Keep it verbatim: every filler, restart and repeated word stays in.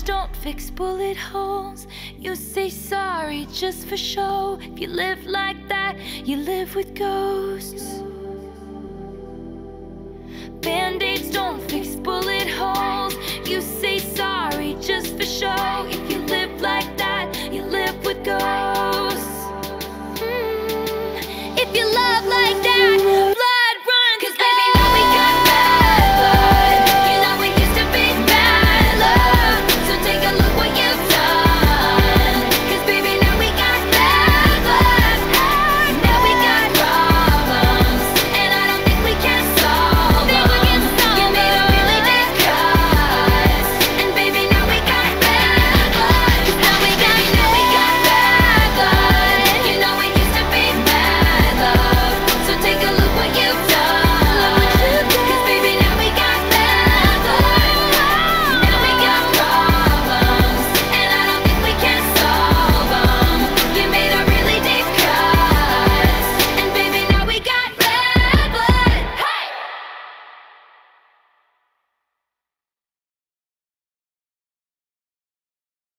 Bandages don't fix bullet holes. You say sorry just for show. If you live like that, you live with ghosts. Band-aids don't fix bullet holes. You say